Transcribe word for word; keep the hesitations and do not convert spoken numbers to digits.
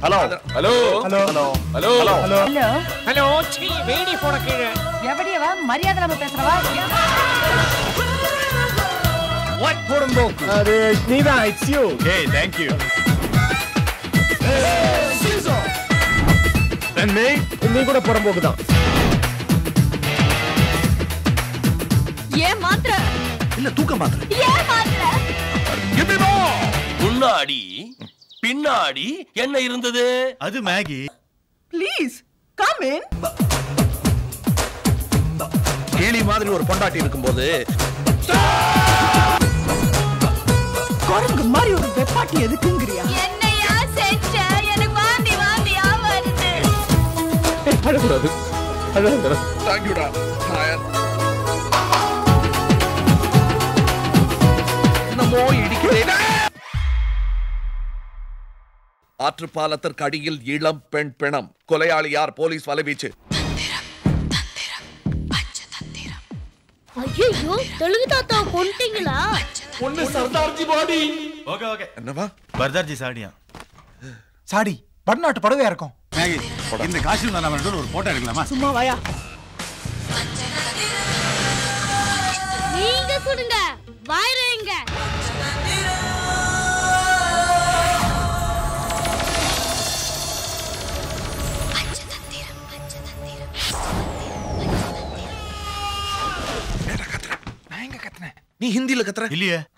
Hello hello hello hello hello hello hello hello சீ வேடி போட கீழே எவடியவா மரியாதை நம்ம பேசுறவா வாட் போடும்போக்கு அது நீதான் it's you hey thank you நீ நீ கூட புறம்போக்கு தான். ஏன் மாத்திர இல்ல தூக்க மாத்திர. ஏன் மாத்திர முன்னாடி பின்னாடி என்ன இருந்தது? அது மேகி. Please come in. கேலி மாதிரி ஒரு பொண்டாட்டி இருக்கும்போது குரங்கு மாதிரி ஒரு வெப்பாட்டி எதுக்குங்கறியா? என்னையா செஞ்ச? எனக்கு வாந்தி வாந்தியா வருது. அழக்கூடாது அழக்கூடாது. தேங்க்யூடா நாயர். நமோ இடிக்கிறேன். ஆற்று பாலத்திற்கு அடியில் இளம் பெண் பிணம். கொலையாளி யார்? போலீஸ் வலைவீச்சு. ஐயோ தெலுங்கு தாத்தா கொண்டீங்களா? ஒன்னு சர்தார்ஜி பாடி. Okay okay. என்னவா? பர்தார்ஜி சாடியா. சாடி பட்நாட்டு படவே இருக்கும். மேகி இந்த காஸ்டியூம் நாம ரெண்டு ஒரு போட்டோ எடுக்கலாமா? சும்மா வாயா. நீங்க சொல்லுங்க வாயிரேங்க. பஞ்சதந்திரம் பஞ்சதந்திரம். நான் எங்க கத்துறேன்? நீ ஹிந்தில கத்துற? இல்லையே.